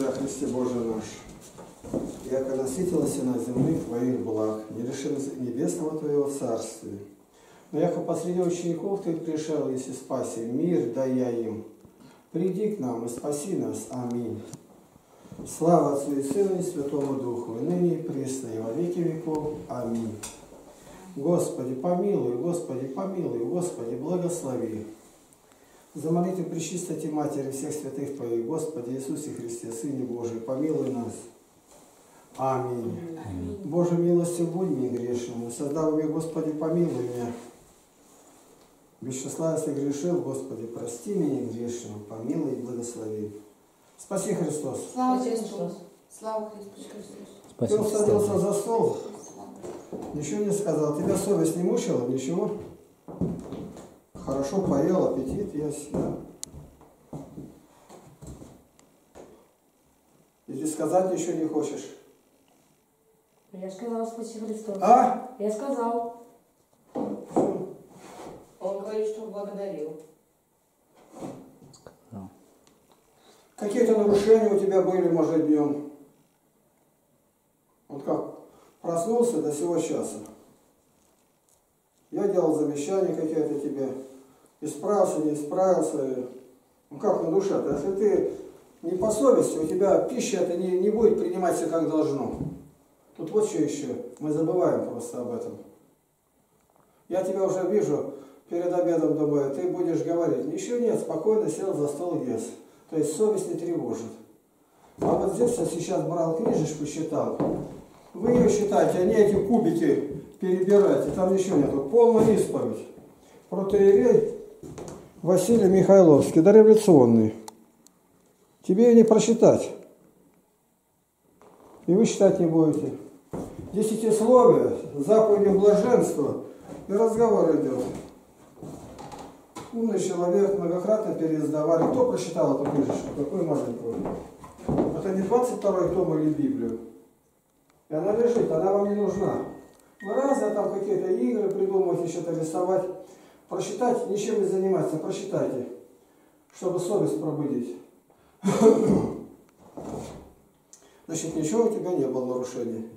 Тебя, Христе Боже наш, яко насытилась на земных Твоих благ, не решил небесного Твоего царствия. Но яко посреди учеников Ты пришел, если спаси мир, дай я им. Приди к нам и спаси нас. Аминь. Слава Отцу и Сыну и Святому Духу, и ныне и присно, и во веки веков. Аминь. Господи, помилуй, Господи, помилуй, Господи, благослови. За молитвы Пречистоти Матери всех святых Твоих, Господи Иисусе Христе, Сыне Божий, помилуй нас. Аминь. Аминь. Боже, милостью будь мне грешному, создав меня, Господи, помилуй меня. Без числа, если грешил, Господи, прости меня грешному, помилуй и благослови. Спаси Христос. Слава Христу. Слава Христу. Ты усадился за стол, ничего не сказал. Тебя совесть не мучила? Ничего? Хорошо поел, аппетит есть, да? Или сказать ничего не хочешь? Я сказал, спаси Христос. А? Я сказал. Он говорит, что благодарил. Какие-то нарушения у тебя были, может, днем? Вот как проснулся до сего часа. Я делал замечания какие-то тебе. Исправился, не исправился. Ну как на душе-то? Если ты не по совести, у тебя пища это не будет приниматься как должно. Тут вот что еще. Мы забываем просто об этом. Я тебя уже вижу перед обедом, думаю, ты будешь говорить. Ничего нет, спокойно сел за стол и ес. То есть совесть не тревожит. А вот здесь я сейчас брал книжечку, считал. Вы ее считайте, а не эти кубики перебирайте. Там ничего нету. Полная исповедь. Протоиерей Василий Михайловский, дореволюционный. Тебе ее не прочитать. И вы считать не будете. Десятисловие, заповеди блаженства и разговор идет. Умный человек, многократно переиздавали. Кто прочитал эту книжечку? Какую маленькую? Это не 22-й том или Библию. И она лежит, она вам не нужна. Вы разные там какие-то игры придумываете, что-то рисовать. Прочитать, ничем не заниматься, прочитайте, чтобы совесть пробудить. Значит, ничего у тебя не было нарушений.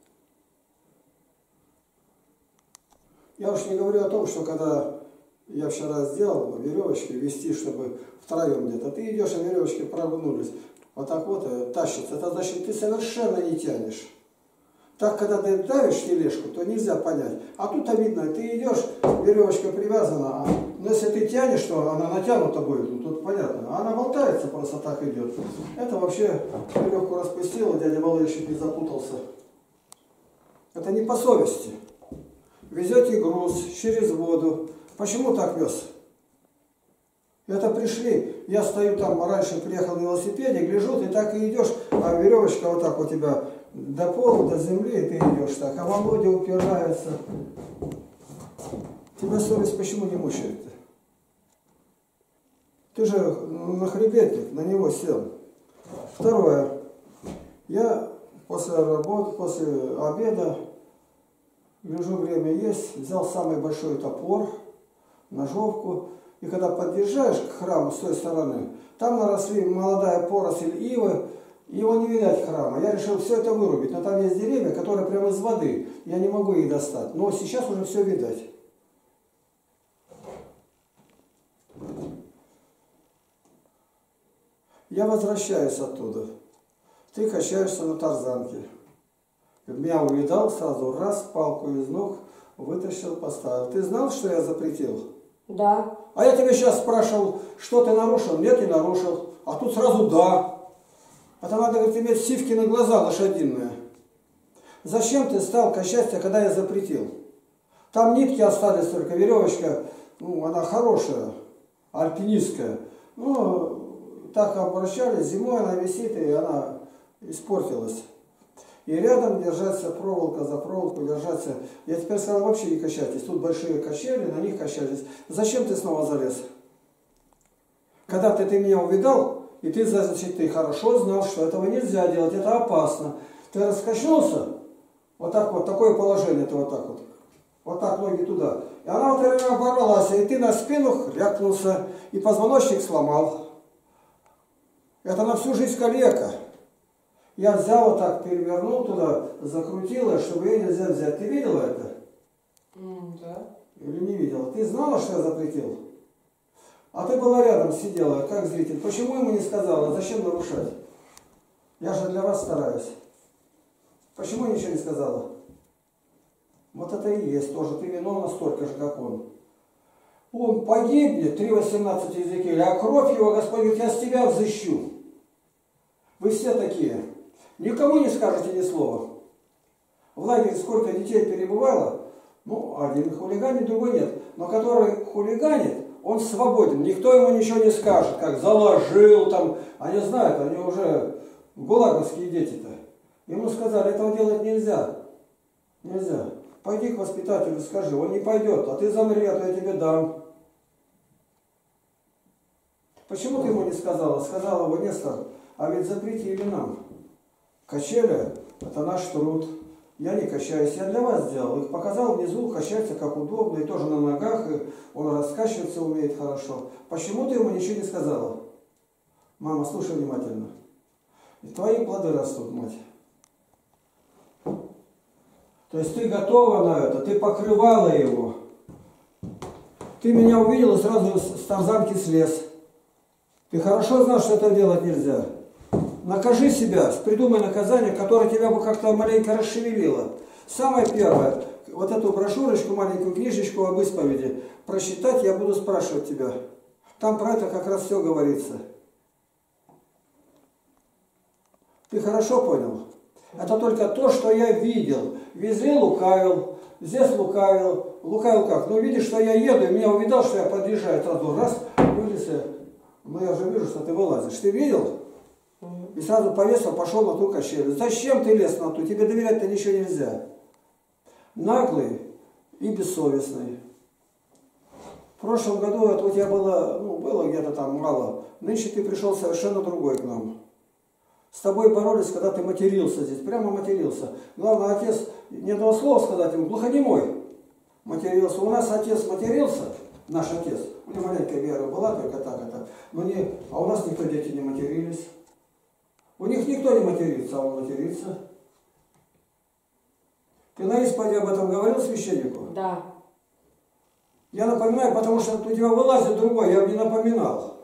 Я уж не говорю о том, что когда я вчера сделал веревочки вести, чтобы втроем где-то, ты идешь, а веревочки прогнулись, вот так вот тащится, это значит, ты совершенно не тянешь. Так, когда ты давишь тележку, то нельзя понять. А тут видно, ты идешь, веревочка привязана, но если ты тянешь, то она натянута будет, ну тут понятно. А она болтается, просто так идет. Это вообще веревку распустила, дядя Валерий чуть не запутался. Это не по совести. Везете груз через воду. Почему так вез? Это пришли, я стою там, раньше приехал на велосипеде, гляжу, ты так и идешь, а веревочка вот так у тебя до пола, до земли, и ты идешь так, а Володя упирается. Тебя совесть почему не мучает? Ты же на хребетник, на него сел. Второе. Я после работы, после обеда, гляжу, время есть, взял самый большой топор, ножовку, и когда подъезжаешь к храму с той стороны, там наросли молодая поросль ивы, его не видать храма. Я решил все это вырубить, но там есть деревья, которые прямо из воды, я не могу их достать, но сейчас уже все видать. Я возвращаюсь оттуда. Ты качаешься на тарзанке. Меня увидал, сразу раз, палку из ног вытащил, поставил. Ты знал, что я запретил? Да. А я тебя сейчас спрашивал, что ты нарушил? Нет, не нарушил. А тут сразу да. Это надо, говорит, иметь сивки на глаза лошадиные. Зачем ты стал качаться, когда я запретил? Там нитки остались только, веревочка, ну, она хорошая, альпинистская. Ну, так обращались, зимой она висит, и она испортилась. И рядом держаться проволока за проволоку, держаться. Я теперь сказал, вообще не качайтесь. Тут большие качели, на них качались. Зачем ты снова залез? Когда ты меня увидал, и ты, значит, ты хорошо знал, что этого нельзя делать, это опасно. Ты раскачнулся, вот так вот, такое положение, ты вот так вот. Вот так ноги туда. И она вот оборвалась, и ты на спину хрякнулся, и позвоночник сломал. Это на всю жизнь калека. Я взял вот так, перевернул туда, закрутила, чтобы ее нельзя взять. Ты видела это? Да. Или не видела? Ты знала, что я запретил? А ты была рядом, сидела, как зритель. Почему ему не сказала? Зачем нарушать? Я же для вас стараюсь. Почему ничего не сказала? Вот это и есть тоже. Ты виновна столько же, как он. Он погибнет, 3:18 Иезекииля, а кровь его, Господь говорит, я с тебя взыщу. Вы все такие. Никому не скажете ни слова. В лагере сколько детей перебывало, ну, один хулиганит, другой нет. Но который хулиганит, он свободен. Никто ему ничего не скажет, как заложил там. Они знают, они уже гулаговские дети-то. Ему сказали, этого делать нельзя. Нельзя. Пойди к воспитателю, скажи, он не пойдет, а ты замри, а то я тебе дам. Почему ты ему не сказала? Сказала его Нестор, а ведь запретили нам. Качели – это наш труд. Я не качаюсь, я для вас сделал. Их показал внизу, качается как удобно, и тоже на ногах, и он раскачиваться умеет хорошо. Почему ты ему ничего не сказала? Мама, слушай внимательно. И твои плоды растут, мать. То есть ты готова на это, ты покрывала его. Ты меня увидела, сразу с тарзанки слез. Ты хорошо знал, что это делать нельзя. Накажи себя, придумай наказание, которое тебя бы как-то маленько расшевелило. Самое первое, вот эту брошюрочку, маленькую книжечку об исповеди, прочитать я буду спрашивать тебя. Там про это как раз все говорится. Ты хорошо понял? Это только то, что я видел. Везде лукавил, здесь лукавил. Лукавил как? Ну, видишь, что я еду, и меня увидал, что я подъезжаю, сразу раз, вылез я. Ну, я уже вижу, что ты вылазишь. Ты видел? И сразу повесил, пошел на ту качелю. Зачем ты лез на ту? Тебе доверять-то ничего нельзя. Наглый и бессовестный. В прошлом году это у тебя было, ну, было где-то там мало. Нынче ты пришел совершенно другой к нам. С тобой боролись, когда ты матерился здесь. Прямо матерился. Главное, отец, ни одного слова сказать ему, глухонемой. Матерился. У нас отец матерился, наш отец. У него маленькая вера была, только так это. Но не, а у нас никто дети не матерились. У них никто не матерится, а он матерится. Ты на исповеди об этом говорил священнику? Да. Я напоминаю, потому что у тебя вылазит другой, я бы не напоминал.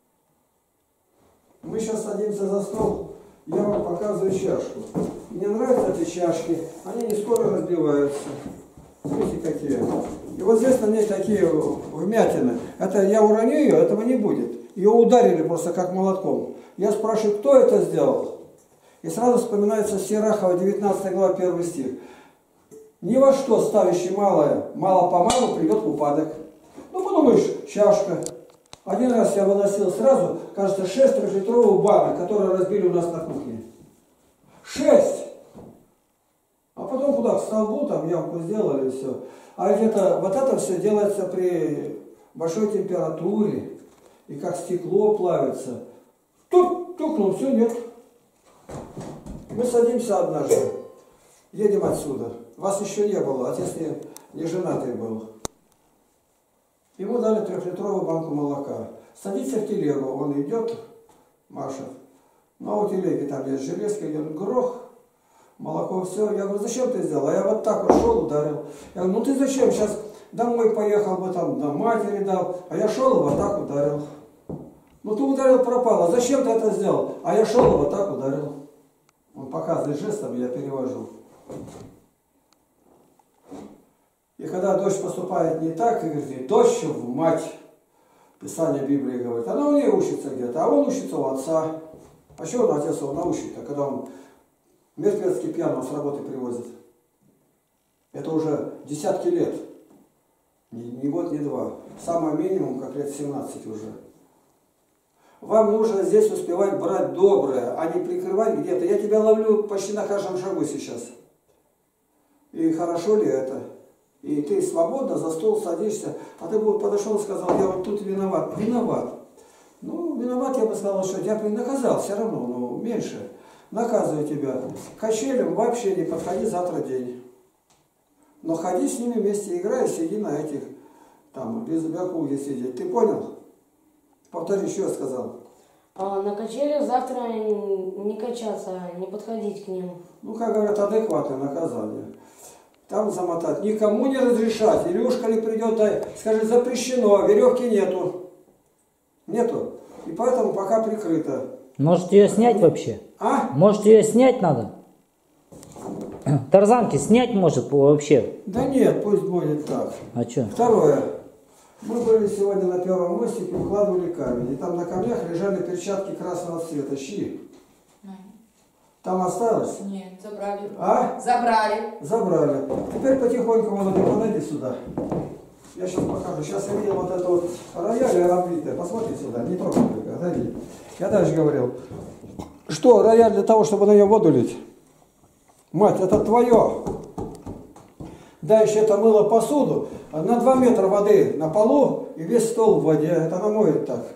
Мы сейчас садимся за стол, я вам показываю чашку. Мне нравятся эти чашки, они не скоро разбиваются. Смотрите, какие. И вот здесь на ней такие вмятины. Это я уроню ее, этого не будет. Ее ударили просто как молотком. Я спрашиваю, кто это сделал? И сразу вспоминается Сирахова, 19 глава, 1 стих. Ни во что ставящий малое, мало-помалу придет в упадок. Ну, подумаешь, чашка. Один раз я выносил сразу, кажется, 6 трехлитровых банок, которые разбили у нас на кухне. 6! А потом куда? К столбу, там ямку сделали, и все. А ведь вот это все делается при большой температуре. И как стекло плавится. Тукнул, все, нет. Мы садимся однажды. Едем отсюда. Вас еще не было, отец не женатый был. Ему дали 3-литровую банку молока. Садится в телегу, он идет, машет. Но у телеги там есть железка, идет грох, молоко, все. Я говорю, зачем ты сделал? А я вот так вот шел, ударил. Я говорю, ну ты зачем? Сейчас домой поехал бы, там, на матери дал. А я шел и вот так ударил. Ну ты ударил, пропало. Зачем ты это сделал? А я шел и вот так ударил. Он показывает жестом, я перевожу. И когда дочь поступает не так, и говорит, дочь в мать, Писание Библии говорит, она у нее учится где-то, а он учится у отца. А чего он отец его научит, когда он мертвецкий пьяного с работы привозит? Это уже десятки лет. Ни год, ни два. Самое минимум, как лет 17 уже. Вам нужно здесь успевать брать доброе, а не прикрывать где-то. Я тебя ловлю почти на каждом шагу сейчас. И хорошо ли это? И ты свободно за стол садишься, а ты бы подошел и сказал, я вот тут виноват. Виноват. Ну, виноват, я бы сказал, что я бы наказал все равно, но меньше. Наказываю тебя. К качелям вообще не подходи завтра день. Но ходи с ними вместе, играй, сиди на этих, там, без бякуги сидеть. Ты понял? Повтори, что я сказал. А на качелях завтра не качаться, не подходить к ним. Ну, как говорят, адекватное наказание. Там замотать. Никому не разрешать. Илюшка ли придет, скажет, запрещено, веревки нету. Нету. И поэтому пока прикрыто. Может ее снять вообще? А? Может ее снять надо? Тарзанки снять может вообще? Да нет, пусть будет так. А что? Второе. Мы были сегодня на первом мостике, укладывали камень. И там на камнях лежали перчатки красного цвета. Чьи? Там осталось? Нет, забрали. А? Забрали. Забрали. Теперь потихоньку, Володя, подойди сюда. Я сейчас покажу. Сейчас я видел вот это вот рояль обвитое. Посмотри сюда, не трогай, отойди. Я дальше говорил. Что, рояль для того, чтобы на нее воду лить? Мать, это твое. Дальше это мыло посуду. На 2 метра воды на полу и весь стол в воде. Это она моет так.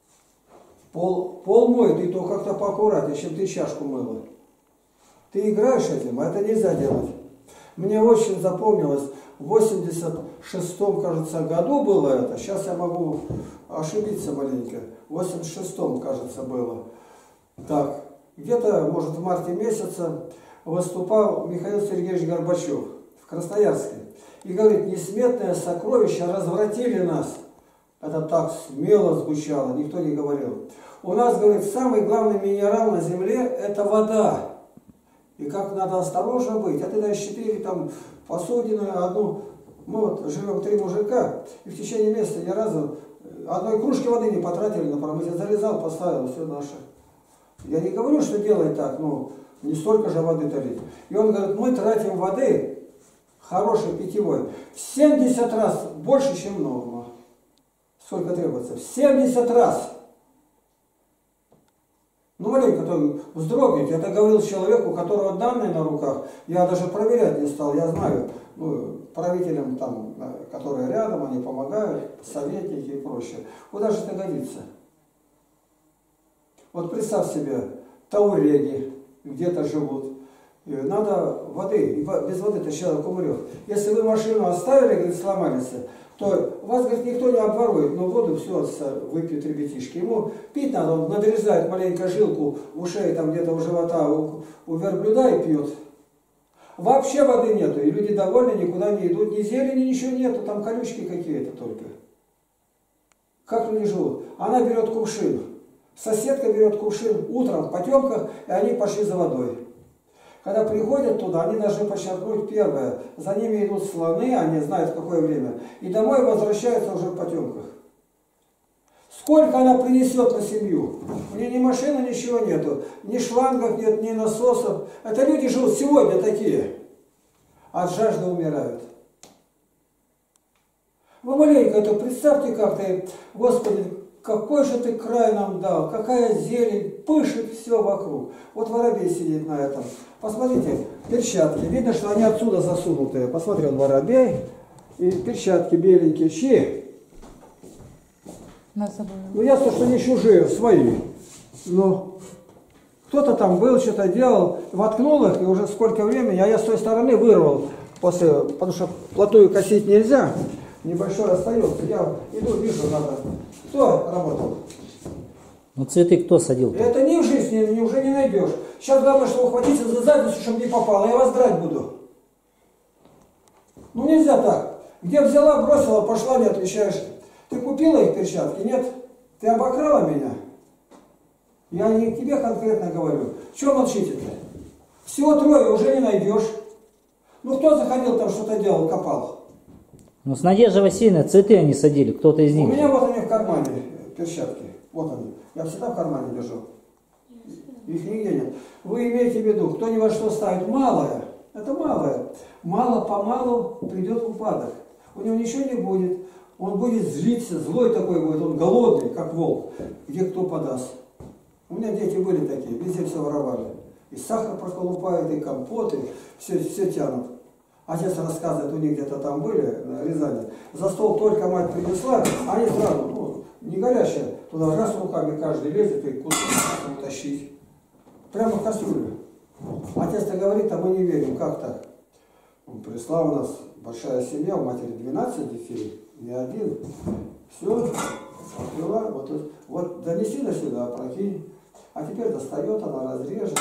Пол моет, и то как-то поаккуратнее, чем ты чашку мыла. Ты играешь этим, а это нельзя делать. Мне очень запомнилось, в 86-м, кажется, году было это. Сейчас я могу ошибиться маленько. В 86-м, кажется, было. Так, где-то, может, в марте месяце выступал Михаил Сергеевич Горбачев в Красноярске. И говорит, несметное сокровище развратили нас. Это так смело звучало, никто не говорил. У нас, говорит, самый главный минерал на земле – это вода. И как надо осторожно быть. А ты даешь 4 там посудины, одну. Мы вот живем 3 мужика, и в течение месяца ни разу одной кружки воды не потратили на промыть. Залезал, поставил, все наше. Я не говорю, что делай так, ну, не столько же воды-то лить. И он говорит, мы тратим воды, хорошей питьевой, в 70 раз больше, чем норма. Сколько требуется? В 70 раз. Ну, маленько то вздрогните. Это говорил человек, у которого данные на руках. Я даже проверять не стал. Я знаю, ну, правителям там, которые рядом, они помогают, советники и прочее. Куда же это годится? Вот представь себе, тауреги где-то живут. И надо воды. Без воды-то человек умрет. Если вы машину оставили, говорит, сломались, то вас, говорит, никто не обворует, но воду все выпьют ребятишки. Ему пить надо, он надрезает маленько жилку у шеи, там где-то у живота, у верблюда и пьет. Вообще воды нету, и люди довольны, никуда не идут, ни зелени, ничего нету, там колючки какие-то только. Как люди живут? Она берет кувшин, соседка берет кувшин утром в потемках, и они пошли за водой. Когда приходят туда, они должны подчеркнуть первое. За ними идут слоны, они знают в какое время. И домой возвращаются уже в потемках. Сколько она принесет на семью? У нее ни машины, ничего нету. Ни шлангов нет, ни насосов. Это люди живут сегодня такие. От жажды умирают. Вы маленько это представьте, как ты, Господи, какой же ты край нам дал, какая зелень, пышет все вокруг. Вот воробей сидит на этом. Посмотрите, перчатки. Видно, что они отсюда засунутые. Посмотри, он воробей. И перчатки беленькие. Чьи? Ну, ясно, что не чужие, свои. Но кто-то там был, что-то делал, воткнул их, и уже сколько времени, а я с той стороны вырвал, потому что плотую косить нельзя. Небольшой остается. Я иду, вижу, надо. Кто работал? Ну цветы кто садил? Это ни в жизни уже не найдешь. Сейчас главное, что ухватиться за задницу, чтобы не попало. Я вас драть буду. Ну нельзя так. Где взяла, бросила, пошла, не отвечаешь. Ты купила их перчатки? Нет? Ты обокрала меня? Я не к тебе конкретно говорю. Чего молчите-то? Всего 3 уже не найдешь. Ну кто заходил там, что-то делал, копал? Ну с Надеждой Васильевной цветы они садили, кто-то из них. У меня вот они в кармане, перчатки. Вот они. Я всегда в кармане держу. Их нигде нет. Вы имеете в виду, кто ни во что ставит малое, это малое. Мало-помалу придет упадок. У него ничего не будет. Он будет злиться, злой такой будет, он голодный, как волк. Где кто подаст. У меня дети были такие, везде все воровали. И сахар проколупают, и компоты, все тянут. Отец рассказывает, у них где-то там были, на Рязани. За стол только мать принесла, они сразу, ну, не горячая, туда раз руками каждый лезет и кусок тащить. Прямо в кастрюлю. Отец-то говорит, а мы не верим, как так? Он прислал, у нас большая семья, у матери 12 детей, не один. Все, Открыла, вот донеси до сюда, прокинь. А теперь достает, она разрежет.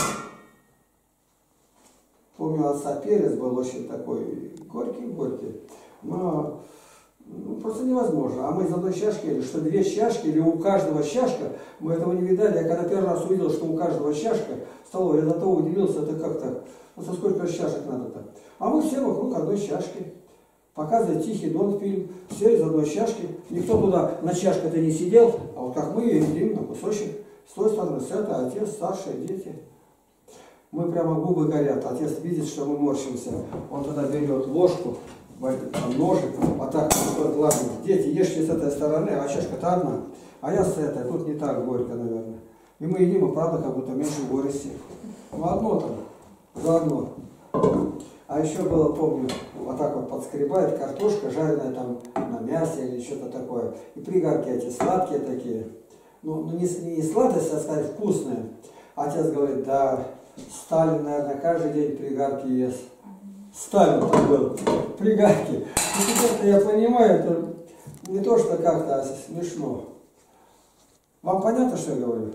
Помню, у отца перец был очень такой горький. Но просто невозможно. А мы из одной чашки, или что 2 чашки, или у каждого чашка, мы этого не видали. Я когда первый раз увидел, что у каждого чашка столовой, я зато удивился, это как так? Ну, со сколько чашек надо-то? А мы все вокруг одной чашки. Показывает Тихий Дон фильм, все из одной чашки. Никто туда на чашке-то не сидел, а вот как мы едим на кусочек. С той стороны, с этой, отец, старшие, дети. Мы прямо губы горят. Отец видит, что мы морщимся. Он тогда берет ложку, ножик, вот так вот, ладно, дети, ешьте с этой стороны, а чашка-то одна. А я с этой, тут не так горько, наверное. И мы едим, и правда, как будто меньше горести. Ну, одно там, заодно. А еще было, помню, вот так вот подскребает картошка, жареная там на мясе или что-то такое. И пригарки эти сладкие такие. Ну не сладость, а сказать, вкусные. Отец говорит, да, Сталин, наверное, каждый день пригарки ест. Сталин там был, пригарки. И теперь-то я понимаю, это не то, что как-то смешно. Вам понятно, что я говорю?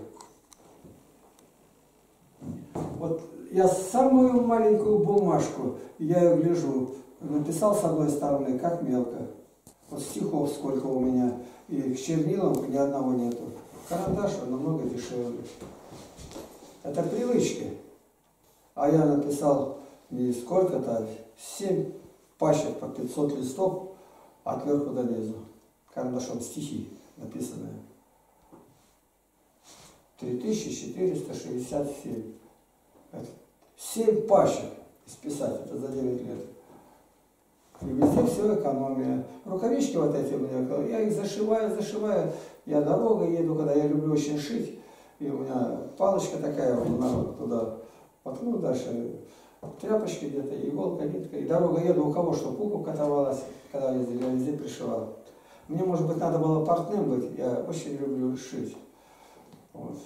Вот я самую маленькую бумажку, я ее гляжу, написал с одной стороны, как мелко. Вот стихов сколько у меня, и к чернилам ни одного нету. Карандаш намного дешевле. Это привычки. А я написал не сколько-то, 7 пачек по 500 листов от верху до низу. Карандашом стихи написанные. 3467. 7 пачек исписать, это за 9 лет. И везде все экономия. Рукавички вот эти у меня, я их зашиваю. Я дорогой еду, когда я люблю очень шить. И у меня палочка такая, вот, туда воткну дальше. Тряпочки где-то, иголка, нитка. И дорога еду, у кого что, пупок оторвалась, когда ездили, я везде пришивал. Мне, может быть, надо было портным быть, я очень люблю шить. Вот.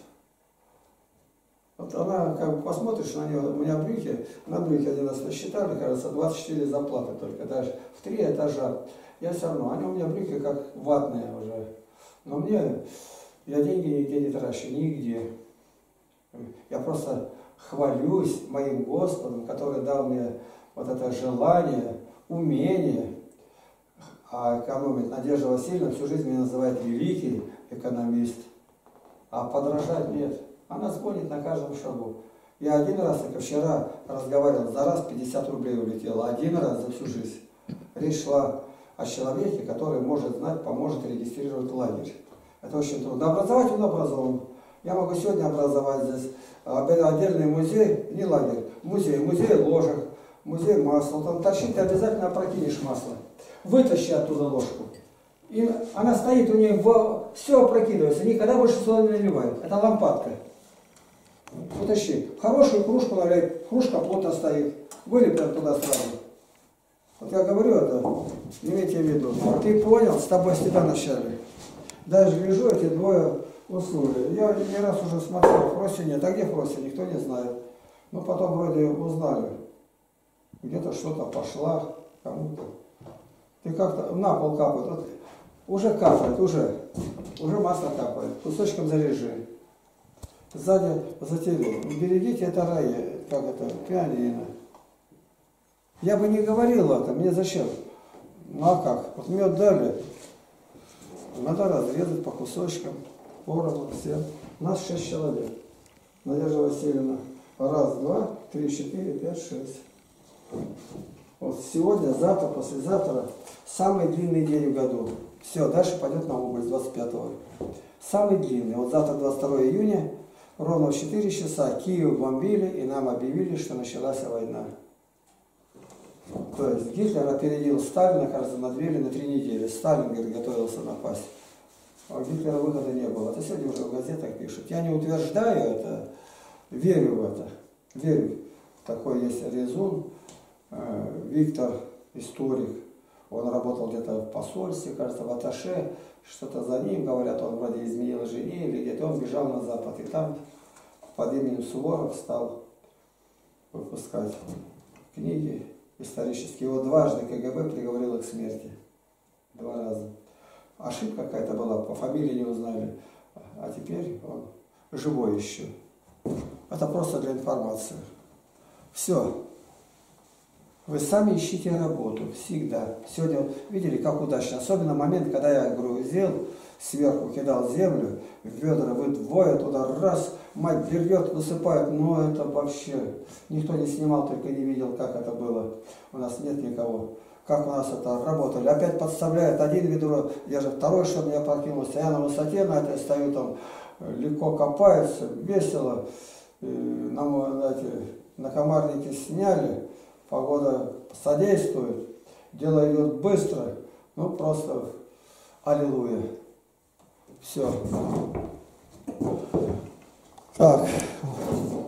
Вот она, как бы посмотришь на нее, у меня брюки, на брюки один раз насчитали, кажется, 24 заплаты только, даже в 3 этажа. Я все равно, они у меня брюки как ватные уже. Но мне, я деньги нигде не трачу, нигде. Я просто хвалюсь моим Господом, который дал мне вот это желание, умение экономить. Надежда Васильевна всю жизнь меня называет великий экономист, а подражать нет. Она звонит на каждом шагу. Я один раз, как вчера, разговаривал, за раз 50 рублей улетело. Один раз за всю жизнь. Речь шла о человеке, который может знать, поможет регистрировать лагерь. Это очень трудно. Образовать он образован. Я могу сегодня образовать здесь отдельный музей, не лагерь, музей ложек, музей масла. Там торчит, ты обязательно опрокинешь масло. Вытащи оттуда ложку. И она стоит у нее, все опрокидывается, никогда больше сюда не наливают. Это лампадка. Утащи. Хорошую кружку наливай, кружка плотно стоит. Вылей прям туда сразу. Вот я говорю это, имейте в виду. Ты понял, с тобой всегда начали. Даже гляжу, эти двое уснули. Я не раз уже смотрел, Фроси нет. А где Фроси, никто не знает. Но потом вроде узнали. Где-то что-то пошла кому-то. Ты как-то на пол капает. Вот, уже капает, уже масло капает. Кусочком заряжи. Сзади затерли. Берегите это рай, как это, пианино. Я бы не говорил это, мне зачем? Ну а как? Вот мед дали. Надо разрезать по кусочкам, поровну всем. Нас 6 человек. Надежда Васильевна. 1, 2, 3, 4, 5, 6. Вот сегодня, завтра, послезавтра самый длинный день в году. Все, дальше пойдет на убыль 25-го. Самый длинный. Вот завтра 22 июня, ровно в 4 часа Киев бомбили, и нам объявили, что началась война. То есть Гитлер опередил Сталина, кажется, на 2 или на 3 недели. Сталин, говорит, готовился напасть. А у Гитлера выхода не было. Это сегодня уже в газетах пишут. Я не утверждаю это, верю в это. Верю. Такой есть резон. Виктор, историк, он работал где-то в посольстве, кажется, в атташе, что-то за ним, говорят, он вроде изменил жене или где-то, он бежал на Запад, и там под именем Суворов стал выпускать книги исторические. Его дважды КГБ приговорило к смерти. 2 раза. ошибка какая-то была, по фамилии не узнали. А теперь он живой еще. Это просто для информации. Все. Вы сами ищите работу. Всегда. Сегодня видели, как удачно. Особенно момент, когда я грузил, сверху кидал землю, в ведра вы двое туда раз, мать берет, высыпает. Но это вообще никто не снимал, только не видел, как это было. У нас нет никого. Как у нас это работали. Опять подставляет один ведро, я же второй, чтобы меня прокинулся. Я на высоте на этой стою, там легко копается, весело. На комарнике сняли, погода содействует, дело идет быстро, ну просто аллилуйя. Все. Так.